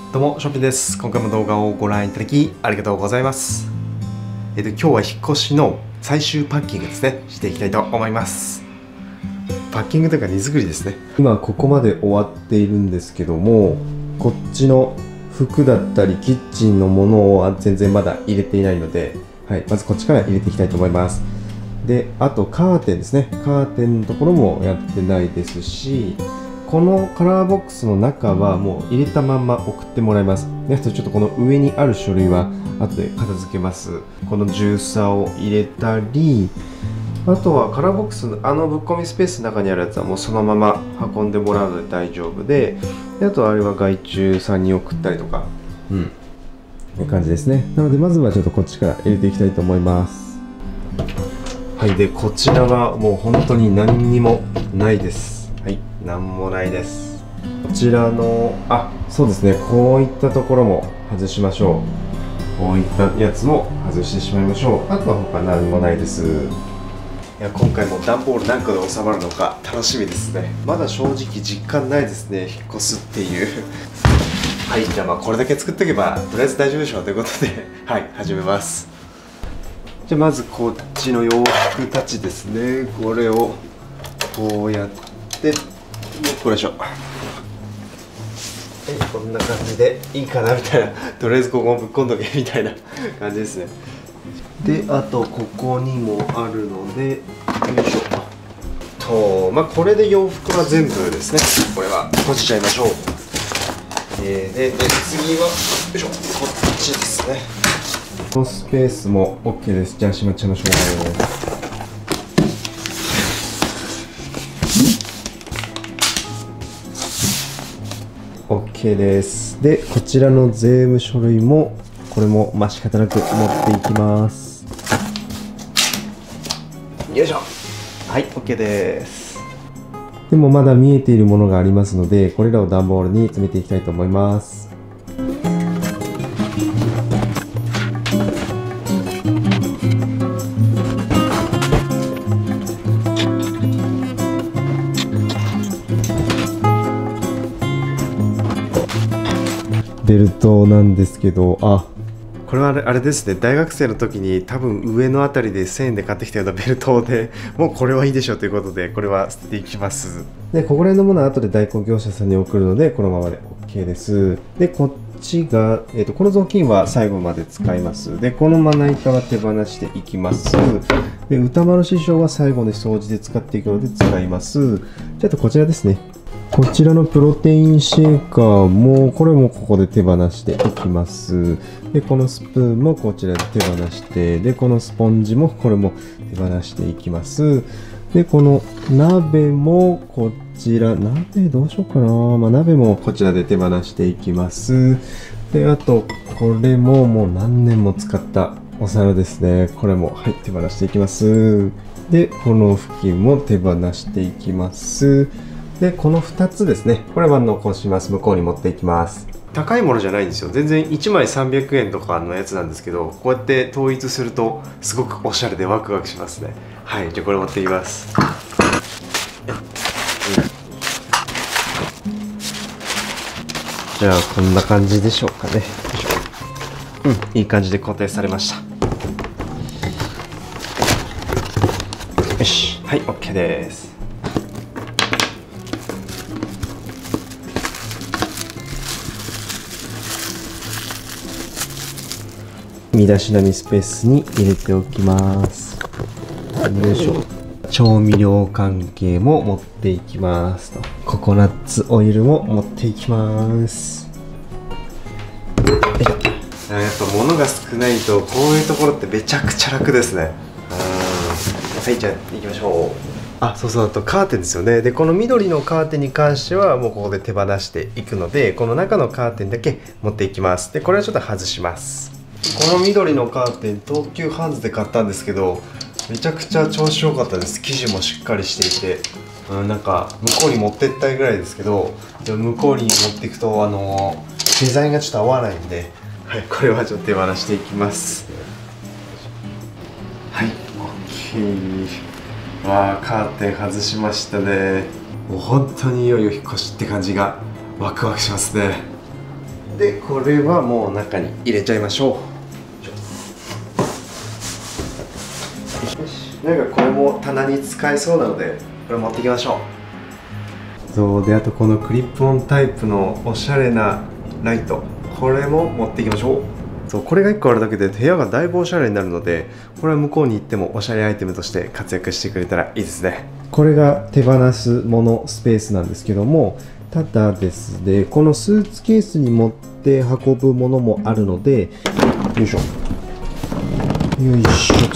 どうも、ショッピンです。今回も動画をご覧いただきありがとうございます。今日は引っ越しの最終パッキングですね、していきたいと思います。パッキングというか荷造りですね。今ここまで終わっているんですけども、こっちの服だったりキッチンのものを全然まだ入れていないので、まずこっちから入れていきたいと思います。で、あとカーテンですね。カーテンのところもやってないですし、このカラーボックスの中はもう入れたまんま送ってもらいます。で、ちょっとこの上にある書類は後で片付けます。このジューサーを入れたり、あとはカラーボックスのぶっ込みスペースの中にあるやつはもうそのまま運んでもらうので大丈夫で、あとはあれは外注さんに送ったりとか、こういう感じですね。なのでまずはちょっとこっちから入れていきたいと思います。はい、で、こちらはもう本当に何にもないです。なんもないです。こちらのそうですね、こういったところも外しましょう。こういったやつも外してしまいましょう。あとは他何もないです。いや、今回も段ボール何個で収まるのか楽しみですね。まだ正直実感ないですね、引っ越すっていうはい、じゃあこれだけ作っておけばとりあえず大丈夫でしょうということで始めます。じゃあまずこっちの洋服たちですね。これをこうやってこれでしょ。こんな感じでいいかなみたいな、とりあえずここぶっこんどけみたいな感じですね。で、あとここにもあるので、よいしょと、これで洋服は全部ですね。これは閉じちゃいましょう。で次はよいしょ、こっちですね。このスペースも OK です。じゃあ閉まっちゃいましょう。OK です。で、こちらの税務書類もこれも仕方なく持っていきます。よいしょ。はい、OK です。でもまだ見えているものがありますので、これらを段ボールに詰めていきたいと思います。ベルトなんですけど、これはあれですね、大学生の時に多分上のあたりで1000円で買ってきたようなベルトで、もうこれはいいでしょうということで、これは捨てていきます。で、ここら辺のものは後で代行業者さんに送るので、このままで OK です。で、こっちが、この雑巾は最後まで使います。で、このまな板は手放していきます。で、歌丸師匠は最後に掃除で使っていくので使います。ちょっとこちらですね。こちらのプロテインシェーカーも、これもここで手放していきます。で、このスプーンもこちらで手放して、で、このスポンジもこれも手放していきます。で、この鍋もこちら、鍋どうしようかな。鍋もこちらで手放していきます。で、あと、これももう何年も使ったお皿ですね。これも、手放していきます。で、この付近も手放していきます。で、この2つですね。これは残します。向こうに持っていきます。高いものじゃないんですよ。全然1枚300円とかのやつなんですけど、こうやって統一するとすごくおしゃれでワクワクしますね。じゃあこれ持っていきます。じゃあこんな感じでしょうかね。いい感じで固定されました。よし、OK です。身だしなみスペースに入れておきます。よいしょ。調味料関係も持っていきますと。ココナッツオイルも持っていきます。やっぱ物が少ないとこういうところってめちゃくちゃ楽ですね。じゃあ行きましょう。そうあとカーテンですよね。で、この緑のカーテンに関してはもうここで手放していくので、この中のカーテンだけ持っていきます。で、これはちょっと外します。この緑のカーテン、東急ハンズで買ったんですけど、めちゃくちゃ調子良かったです。生地もしっかりしていて、なんか向こうに持ってったいぐらいですけど、向こうに持っていくとデザインがちょっと合わないんで、これはちょっと手放していきます。OK。カーテン外しましたね。もう本当にいよいよ引っ越しって感じがワクワクしますね。 でこれはもう中に入れちゃいましょう。よし、なんかこれも棚に使えそうなのでこれ持っていきましょう。そうで、あとこのクリップオンタイプのおしゃれなライト、これも持っていきましょう。そう、これが1個あるだけで部屋がだいぶおしゃれになるので、これは向こうに行ってもおしゃれアイテムとして活躍してくれたらいいですね。これが手放すものスペースなんですけども、ただですね、このスーツケースに持って運ぶものもあるので、よいしょよいしょと、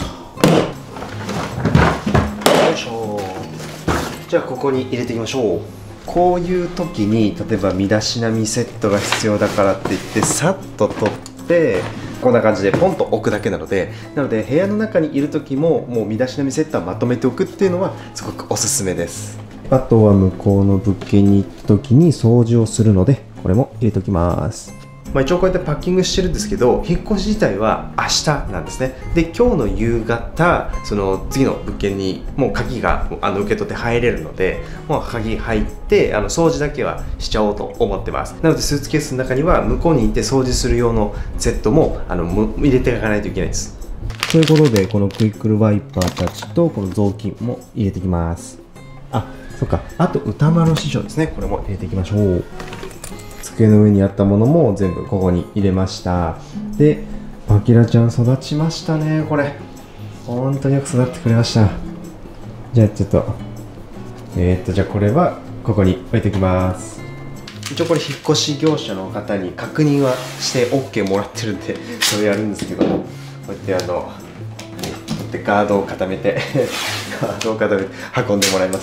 よいしょ。じゃあここに入れていきましょう。こういう時に例えば身だしなみセットが必要だからって言ってさっと取ってこんな感じでポンと置くだけなので、部屋の中にいる時ももう身だしなみセットはまとめておくっていうのはすごくおすすめです。あとは向こうの物件に行った時に掃除をするのでこれも入れておきます。一応こうやってパッキングしてるんですけど、引っ越し自体は明日なんですね。で、今日の夕方その次の物件にもう鍵が受け取って入れるので、もう鍵入って掃除だけはしちゃおうと思ってます。なのでスーツケースの中には向こうに行って掃除する用のセットも入れていかないといけないです。ということでこのクイックルワイパーたちとこの雑巾も入れていきます。あ、そっか、あと歌丸師匠ですね、これも入れていきましょう。机の上にあったものも全部ここに入れました。で、パキラちゃん育ちましたね。これ本当によく育ってくれました。じゃあちょっとじゃあこれはここに置いておきます。一応これ引っ越し業者の方に確認はして OK もらってるんでそれやるんですけども、こうやってガードを固めてガードを固めて運んでもらいます。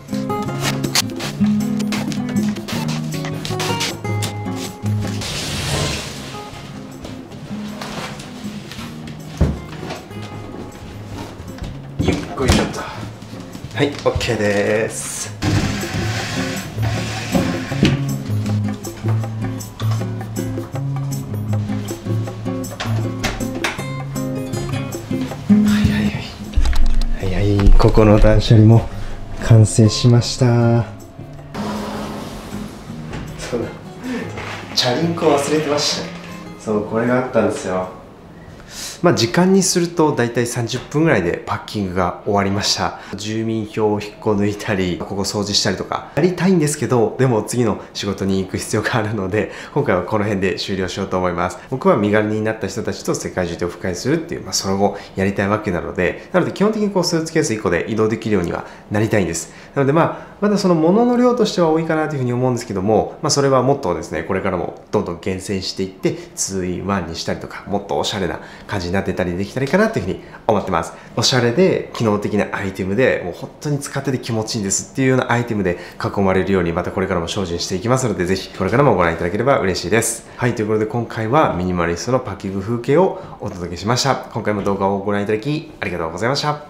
ゆっくりちょっと、はい、 OK です。ここの断捨離も完成しました。そうだ、チャリンコ忘れてました。そう、これがあったんですよ。時間にするとだいたい30分ぐらいでパッキングが終わりました。住民票を引っこ抜いたり、ここ掃除したりとかやりたいんですけど、でも次の仕事に行く必要があるので、今回はこの辺で終了しようと思います。僕は身軽になった人たちと世界中でオフ会するっていう、その後やりたいわけなので、基本的にスーツケース1個で移動できるようにはなりたいんです。なのでまだその物の量としては多いかなというふうに思うんですけども、それはもっとですね、これからもどんどん厳選していって 2-in-1 にしたりとか、もっとおしゃれな感じになってたりできたらいいかなというふうに思ってます。おしゃれで機能的なアイテムで、もう本当に使ってて気持ちいいんですっていうようなアイテムで囲まれるように、またこれからも精進していきますので、ぜひこれからもご覧いただければ嬉しいです。はい、ということで今回はミニマリストのパッキング風景をお届けしました。今回も動画をご覧いただきありがとうございました。